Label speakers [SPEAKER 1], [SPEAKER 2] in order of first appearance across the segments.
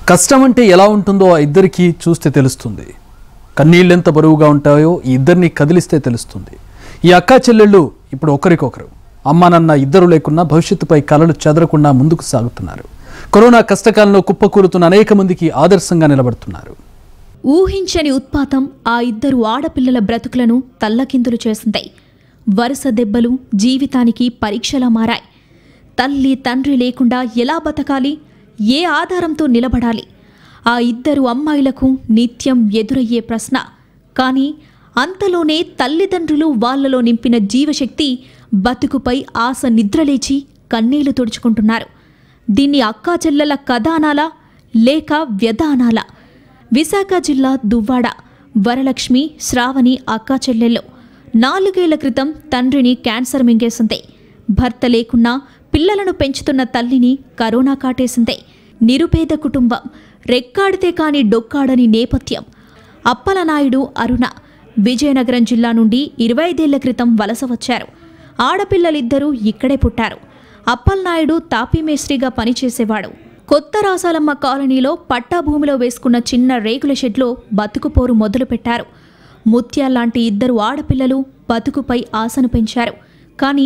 [SPEAKER 1] కష్టం అంటే ఎలా ఉంటుందో ఆ ఇద్దరికి చూస్తే తెలుస్తుంది. కన్నీళ్ళు ఎంత బరువుగా ఉంటాయో ఈ ఇద్దరిని కదిలిస్తే తెలుస్తుంది. ఈ అక్కా చెల్లెళ్ళు ఇప్పుడు ఒకరికొకరు అమ్మ నాన్న ఇద్దరు లేకున్నా భవిష్యత్తుపై కలలు చెదరకుండా ముందుకు సాగుతున్నారు. కరోనా కష్టకాలంలో కుప్పకూరుతున్న అనేక మందికి ఆదర్శంగా నిలబడుతున్నారు.
[SPEAKER 2] ఊహించని ఉత్పాతం ఆ ఇద్దరు ఆడపిల్లల బ్రతుకులను తల్లకిందులు చేసింది. వరుస దెబ్బలు జీవితానికి పరీక్షలా మారాయి. తల్లి తండ్రి లేకుండా ఎలా బతకాలి, ఏ ఆధారంతో నిలబడాలి? ఆ ఇద్దరు అమ్మాయిలకు నిత్యం ఎదురయ్యే ప్రశ్న. కానీ అంతలోనే తల్లిదండ్రులు వాళ్లలో నింపిన జీవశక్తి బతుకుపై ఆశ నిద్రలేచి కన్నీళ్లు తుడుచుకుంటున్నారు. దీన్ని అక్కా చెల్లెల కథ అనాలా లేక వ్యధ అనాలా? విశాఖ జిల్లా దువ్వాడ వరలక్ష్మి శ్రావణి అక్కా చెల్లెళ్ళు 4 ఏళ్ల క్రితం తండ్రిని క్యాన్సర్ మింగేసింది. భర్త లేకున్నా పిల్లలను పెంచుతున్న తల్లిని కరోనా కాటేసింది. నిరుపేద కుటుంబం, రెక్కాడితే కాని డొక్కాడని నేపథ్యం. అప్పలనాయుడు అరుణ విజయనగరం జిల్లా నుండి 25 ఏళ్ల క్రితం వలస వచ్చారు. ఆడపిల్లలిద్దరూ ఇక్కడే పుట్టారు. అప్పలనాయుడు తాపీ మేస్త్రిగా పనిచేసేవాడు. కొత్త రాసాలమ్మ కాలనీలో పట్టా భూమిలో వేసుకున్న చిన్న రేకుల షెడ్లో బతుకుపోరు మొదలుపెట్టారు. ముత్యాల్లాంటి ఇద్దరు ఆడపిల్లలు బతుకుపై ఆశను పెంచారు. కానీ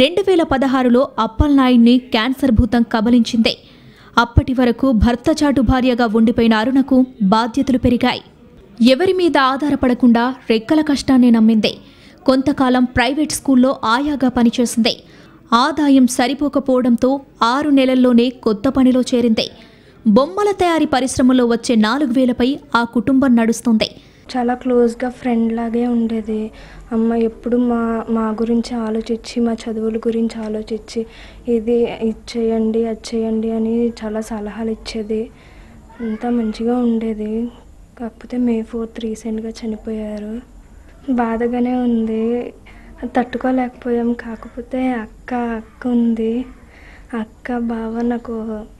[SPEAKER 2] 2016లో అప్పలనాయుడిని క్యాన్సర్ భూతం కబలించింది. అప్పటి వరకు భర్త చాటు భార్యగా ఉండిపోయిన అరుణకు బాధ్యతలు పెరిగాయి. ఎవరి మీద ఆధారపడకుండా రెక్కల కష్టాన్ని నమ్మింది. కొంతకాలం ప్రైవేట్ స్కూల్లో ఆయాగా పనిచేసింది. ఆదాయం సరిపోకపోవడంతో 6 నెలల్లోనే కొత్త పనిలో చేరింది. బొమ్మల తయారీ పరిశ్రమలో వచ్చే 4,000పై ఆ కుటుంబం నడుస్తుంది.
[SPEAKER 3] చాలా క్లోజ్గా ఫ్రెండ్ లాగే ఉండేది. అమ్మ ఎప్పుడు మా గురించి ఆలోచించి, మా చదువుల గురించి ఆలోచించి ఇది చేయండి అది చేయండి అని చాలా సలహాలు ఇచ్చేది. అంతా మంచిగా ఉండేది. కాకపోతే May 4th రీసెంట్గా చనిపోయారు. బాధగానే ఉంది, తట్టుకోలేకపోయాం. కాకపోతే అక్క ఉంది. అక్క బావ నాకు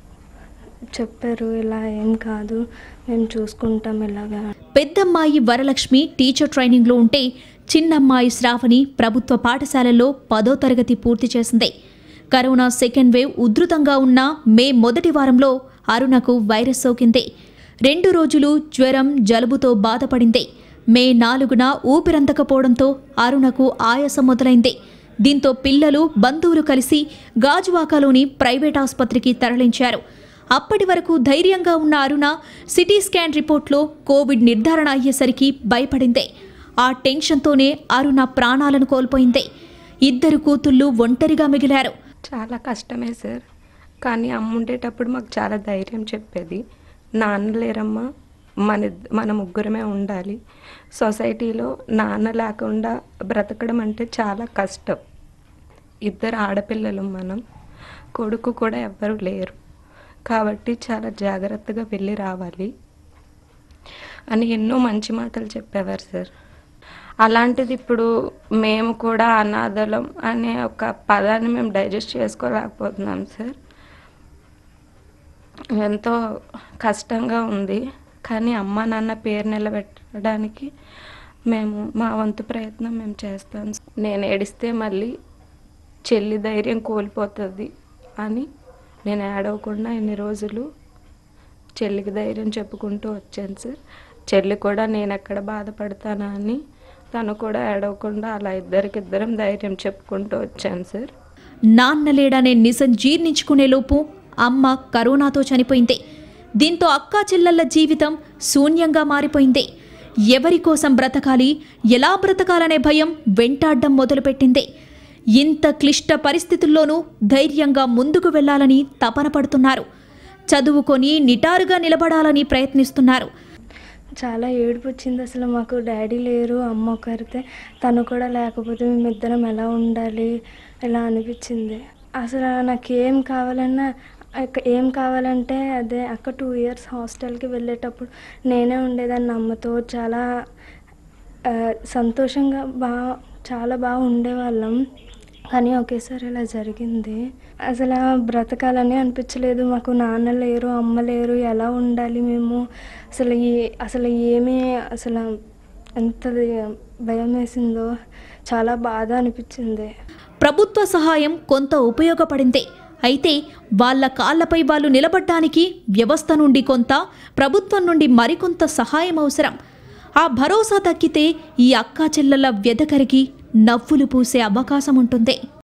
[SPEAKER 3] చెప్పారు, ఇలా ఏం కాదు మేము చూసుకుంటాం ఇలాగా.
[SPEAKER 2] పెద్దమ్మాయి వరలక్ష్మి టీచర్ ట్రైనింగ్లో ఉంటే చిన్నమ్మాయి శ్రావణి ప్రభుత్వ పాఠశాలల్లో 10వ తరగతి పూర్తి చేసింది. కరోనా సెకండ్ వేవ్ ఉధృతంగా ఉన్న మే మొదటి వారంలో అరుణకు వైరస్ సోకింది. 2 రోజులు జ్వరం జలుబుతో బాధపడింది. మే 4న ఊపిరందకపోవడంతో అరుణకు ఆయాసం మొదలైంది. దీంతో పిల్లలు బంధువులు కలిసి గాజువాకలోని ప్రైవేట్ ఆసుపత్రికి తరలించారు. అప్పటి వరకు ధైర్యంగా ఉన్న అరుణ సిటీ స్కాన్ రిపోర్ట్లో కోవిడ్ నిర్ధారణ అయ్యేసరికి భయపడింది. ఆ టెన్షన్తోనే అరుణ ప్రాణాలను కోల్పోయింది. 2 కూతుళ్ళు ఒంటరిగా మిగిలారు.
[SPEAKER 4] చాలా కష్టమే సార్, కానీ అమ్మ ఉండేటప్పుడు మాకు చాలా ధైర్యం చెప్పేది. నాన్న లేరమ్మా, మన ముగ్గురమే ఉండాలి. సొసైటీలో నాన్న లేకుండా బ్రతకడం అంటే చాలా కష్టం. 2 ఆడపిల్లలు, మనం కొడుకు కూడా ఎవ్వరూ లేరు. కాబట్టి చాలా జాగ్రత్తగా వెళ్ళి రావాలి అని ఎన్నో మంచి మాటలు చెప్పేవారు సార్. అలాంటిది ఇప్పుడు మేము కూడా అనాథలం అనే ఒక పదాన్ని మేము డైజెస్ట్ చేసుకోలేకపోతున్నాం సార్. ఎంతో కష్టంగా ఉంది. కానీ అమ్మ నాన్న పేరు నిలబెట్టడానికి మేము మా వంతు ప్రయత్నం మేము చేస్తాం. నేను ఏడిస్తే మళ్ళీ చెల్లి ధైర్యం కోల్పోతుంది అని నేను ఏడవకుండా ఇన్ని రోజులు చెల్లికి ధైర్యం చెప్పుకుంటూ వచ్చాను సార్. చెల్లి కూడా నేను ఎక్కడ బాధపడతానా అని తను కూడా ఏడవకుండా అలా ఇద్దరం ధైర్యం చెప్పుకుంటూ వచ్చాను సార్.
[SPEAKER 2] నాన్న లేడనే నిజం జీర్ణించుకునే లోపు అమ్మ కరోనాతో చనిపోయింది. దీంతో అక్కా చెల్లెళ్ల జీవితం శూన్యంగా మారిపోయింది. ఎవరి కోసం బ్రతకాలి, ఎలా బ్రతకాలనే భయం వెంటాడడం మొదలుపెట్టింది. ఇంత క్లిష్ట పరిస్థితుల్లోనూ ధైర్యంగా ముందుకు వెళ్లాలని తపన పడుతున్నారు. చదువుకొని నిటారుగా నిలబడాలని ప్రయత్నిస్తున్నారు.
[SPEAKER 3] చాలా ఏడుపు వచ్చింది. అసలు మాకు డాడీ లేరు, అమ్మ ఒకరితే, తను కూడా లేకపోతే మేమిద్దరం ఎలా ఉండాలి ఇలా అనిపించింది. అసలు నాకు ఏం కావాలంటే అదే అక్క 2 years హాస్టల్కి వెళ్ళేటప్పుడు నేనే ఉండేదాన్ని అమ్మతో. చాలా సంతోషంగా చాలా బాగా ఉండేవాళ్ళం. కానీ ఒకేసారి ఇలా జరిగింది. అసలు బ్రతకాలని అనిపించలేదు. మాకు నాన్న లేరు, అమ్మ లేరు, ఎలా ఉండాలి మేము? అసలు ఎంత భయం వేసిందో, చాలా బాధ అనిపించింది.
[SPEAKER 2] ప్రభుత్వ సహాయం కొంత ఉపయోగపడింది. అయితే వాళ్ళ కాళ్లపై వాళ్ళు నిలబడ్డానికి వ్యవస్థ నుండి కొంత, ప్రభుత్వం నుండి మరికొంత సహాయం అవసరం. ఆ భరోసా దక్కితే ఈ అక్కా చెల్లెళ్ళ వ్యధ కరిగి నవ్వులు పూసే అవకాశం ఉంటుంది.